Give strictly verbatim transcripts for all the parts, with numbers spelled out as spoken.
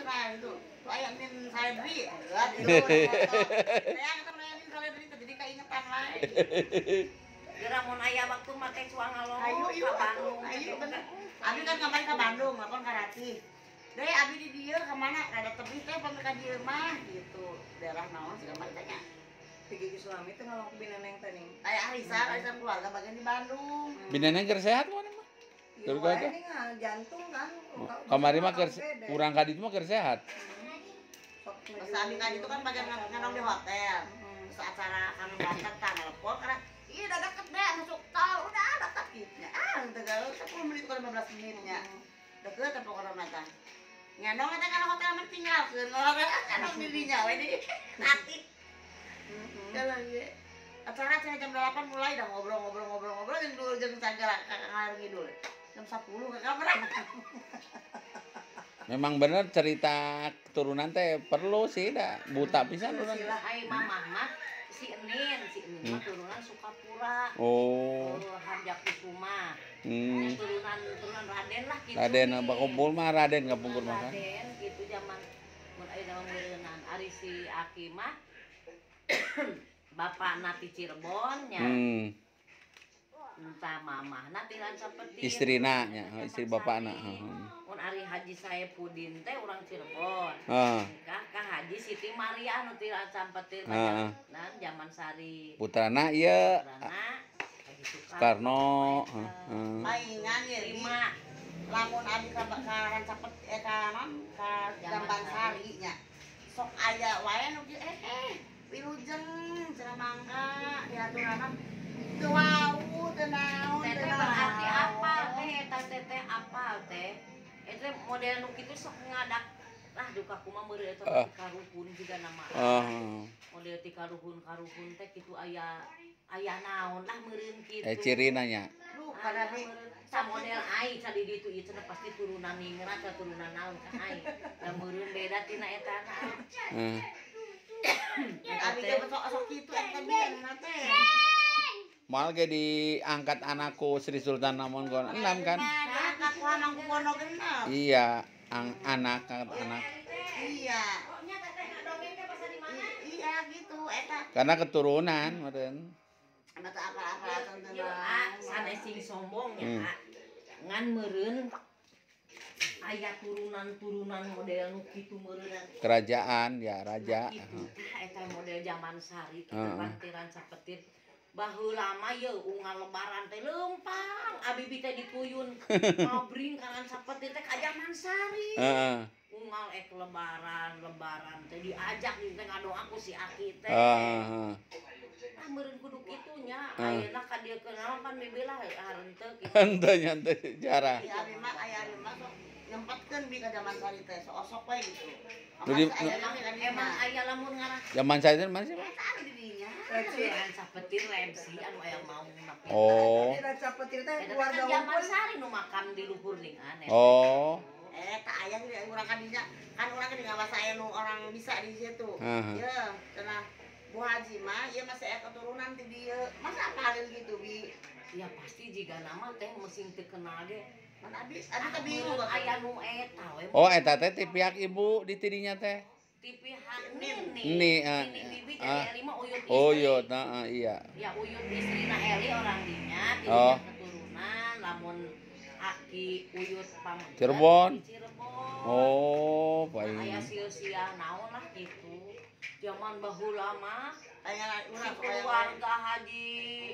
cenah itu. Aya min Saledri. Saya ketemu min Saledri jadi kaingetan lain. Geura mun aya waktu make suang ngalong Ayo ka Bandung. Ayo bener. Abi kan kemarin ke Bandung, lapor ka Ratih. Deh abi di dieu ke mana? Rada tebih teh pamit ka dieu mah gitu. Daerah naon sih kemarin tanya. Pigi suami teh ngalong bineneng teh ning. Kayak arisan, arisan keluarga bagian di Bandung. Bineneng keur sehat mana mah? Iya, wae ning jantung kan. Kamari mah keur urang ka ditu mah keur sehat. Pas abi ka ditu kan bagian nganong di hotel. Terus acara kami datang tang telepon karena iya udah deket deh masuk tol udah deket gitu. Ah, tegal sepuluh menit ke lima belas menitnya. Deket apa orang mata. Nganong eta kana hotel mah tinggalkeun ngolong kanong dirinya we di hati. Kalau ge acara jam delapan mulai dah ngobrol-ngobrol-ngobrol-ngobrol jam dua jam sagala ngalor ngidul. Jam sepuluh ke kamar. Memang bener cerita keturunan teh perlu sih dah buta pisan urang. Ai mamah mah si Enin, si Enin mah turunan Sukapura. Oh. Harja Kusuma. Hmm. Turunan turunan Raden lah gitu. Raden bakumpul mah Raden kapungkur mah kan. Raden gitu zaman mun aya zaman meureunnan ari si Aki mah bapakna ti Cirebon nya. Hmm. Entah mamah nanti lan saperti Istrina nya, istri bapakna. Heeh. Mun ari Haji Saipudin teh urang Cirebon. Heeh. Kah ka Haji Siti Maria nu ti lan saperti Heeh. nan zaman sari. Putrana ieu Putrana Haji Soekarno, heeh. Mainan ya lima lamun abi ka karan cepet eh kanan ka Jamban Sari nya. Sok aya wae nu eh eh wilujeng cenah mangga diaturanan teu wau teu naon teu teteh berarti apa teh eta teteh apa teh eta model nu kitu sok ngadak lah duka kumaha meureun eta Uh. karuhun juga nama Heeh. model ti karuhun-karuhun teh kitu aya aya naon lah meureun kitu Eh cirina nya. lu kada di sa model ai tadi ditu ieu cenah pasti turunan ningrat atau turunan naon ka ai da meureun beda tina eta na Heeh. abi ge sok sok kitu eta bieu teh. Mal ge diangkat anakku Sri Sultan Hamengkubuwono enam kan? Nah, aku Hamengkubuwono genep. Iya, ang anak anak. Iya. Iya gitu eta. Karena keturunan meureun. Ana teh apa-apa tentang Yo, ah, sanes sing sombong ya, Hmm. ah. Ngan meureun aya turunan-turunan model nu kitu meureun. Kerajaan ya raja. Kitu tah eta model zaman sari kitu Heeh. pantiran sapetit. Baheula mah yeuh unggal lebaran teh leumpang abi teh dituyun ngabring kanan sapetit teh ka zaman sari. Heeh. Unggal ek lebaran, lebaran teh diajak di teh ngadoa ku si Aki teh. Heeh. Ah meureun kudu kitunya. Ah. Ayeuna ka dieu kenaon pan mibilah hareunteu kitu. Henteu nyantai jarah. Iya abi mah aya abi mah sok nyempetkeun bi ka zaman sari teh sok-sok we gitu. Nu di- Aya Emang lagi kan emang aya lamun ngarah Zaman saya itu mana sih, Pak? eta di dinya. Remsian sapetir remsi anu aya mau napi. Oh. Raja Petir teh Eta keluarga kan zaman unggul. sari nu makam di luhur ringan. Oh. Eta aya di urang kadinya kan urang di ngawasa aya nu orang bisa di situ. Aha. Ye, cenah Bu Haji mah ieu masih aya keturunan ti dieu. Masa apalin gitu bi? Ya pasti jika nama teh mesin teu kenal ge. Mana abi abi teh bingung Anu kok. aya nu eta we. Oh, eta teh ti pihak ibu di tidinya teh. Ti pihak Nini. Ni, ah, Nini bibi ah. jadi Eli mah uyut istri. Oh, iya, nah, iya. Ya uyut istrina Eli orang dinya, Oh. tidinya keturunan lamun Aki uyut pam Cirebon. di Cirebon. Oh, Nah, aya paling. sia-sia naon lah gitu. Zaman baheula mah Aya si urang kok aya keluarga Haji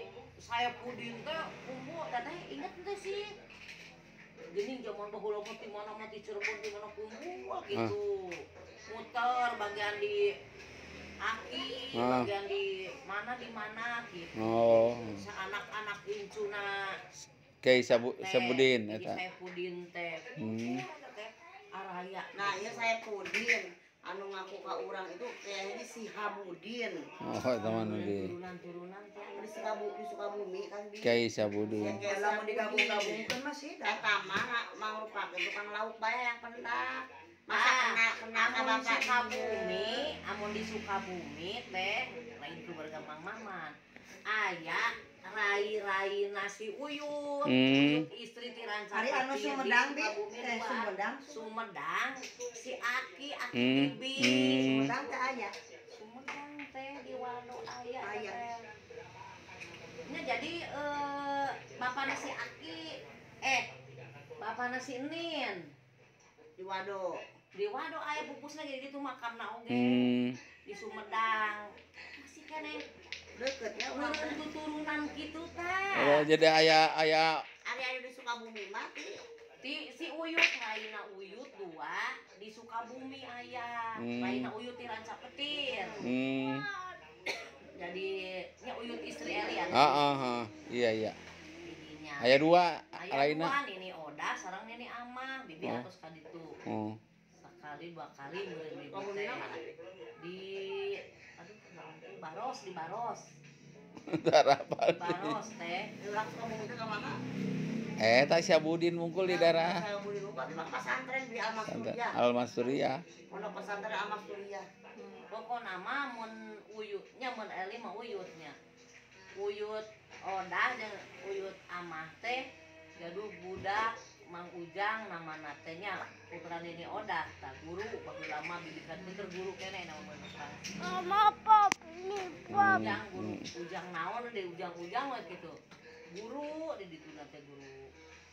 Saipudin teh umur teteh inget teh sih. Jadi zaman baheula mah di mana mah di Cirebon di mana kumpul gitu. Muter bagian di Aki, Ah. bagian di mana di mana gitu. Oh. Sa anak-anak incuna Kiai Sabu teh, Sabudin Haji eta. Saipudin teh. Hmm. Eta teh araya. Nah, ieu saya Pudin anu ngaku ka urang itu kayaknya si Habudin. Oh, eta mah nu di Turunan-turunan teh. Di Sukabumi, di Sukabumi kan di Kiai Sabudin. Lamun digabung-gabungkeun mah sih dah. Eta mah mangrupakeun tukang lauk bae yang pendak. Masa Ah, kena kena ka amun bapak Sukabumi, amun di Sukabumi teh lain keluarga Mang Maman. aya rai-rai nasi uyut, Hmm. uyut istri tiran Hari anu Sapati di Sumedang, Bi. Sukabumi Eh, dua. Sumedang. Sumedang si Aki Aki Hmm. Bibi. Hmm. Sumedang teh aya. Sumedang teh di Wado aya Aya. teh. Nya jadi eh bapana si Aki eh bapana si Nin Di Wado. di Wado aya pupusna jadi gitu makamna oge Hmm. di Sumedang. Masih keneh Deket ya orang urang teh. tuturunan kitu teh. Oh, jadi aya aya Ari aya di Sukabumi mati. Ti si Uyut Raina Uyut dua di Sukabumi aya. Hmm. Raina Uyut di Ranca Petir. hmm. Jadi nya Uyut istri Elian. Ah, ah, ah. Iya, iya. Bibinya. Aya dua Aya lainna. dua Nini Oda sareng Nini Amah, bibi Oh. atos ka ditu. Oh. Sekali dua kali meureun bibi Sukabumi teh. mana? Di aduh Baros di Baros. Darah Di Bali. Baros teh. Di urang Sukabumi teh ka mana? Eh, tak Syabudin mungkul di daerah Saya budi lupa di mana pesantren di Al Masturia. Al-Masturia. Pondok pesantren Al Masturia. Pokokna mah mun uyutnya mun Eli mah uyutnya. Uyut Odah jeung uyut Amah teh gaduh budak Mang Ujang namana teh nya putra Nini Odah tah guru baheula lama bidikan pinter guru keneh nama meunang. Mama pop, ini pop. Ujang guru Ujang naon deh Ujang-ujang we kitu. Guru di ditu teh guru.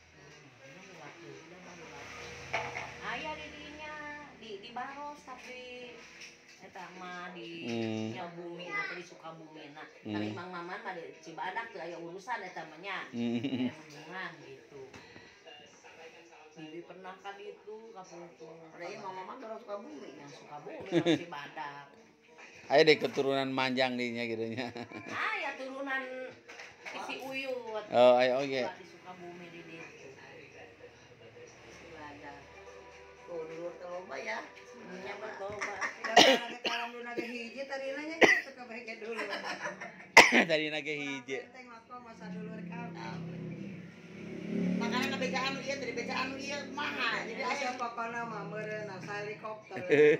Aya di dinya di di Baros tapi eta mah di Hmm. nya bumi atau di Sukabumi na. Hmm. Tapi Mang Maman mah di Cibadak teu aya urusan eta mah nya. Hmm. Aya hubungan gitu. Bibi pernah kan itu kapungkur. Ada yang mama mama orang Sukabumi. Yang Sukabumi orang Cibadak. Aya deh keturunan manjang dinya gitu nya. Ah ya turunan si Uyut. Oh, aya oge. Di Sukabumi di ditu. Cibadak. Tuh dulu terloba ya. Nya bertobat. Lagi kalam lu nage hiji tadi nanya suka baik dulu. Tadi nage hiji. Teng mako masa dulur kami. Makanya ngebecaan lu iya, dari becaan lu iya mahal. Jadi Asa ayah pokona mah meureun asa helikopter.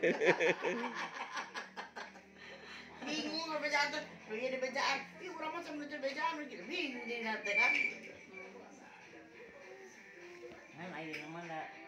bingung ngebecaan tuh. Lu iya di becaan. Ih urang mah sambil di becaan lu gitu. Bingung jadi nanti kan. Kan ayeuna mah da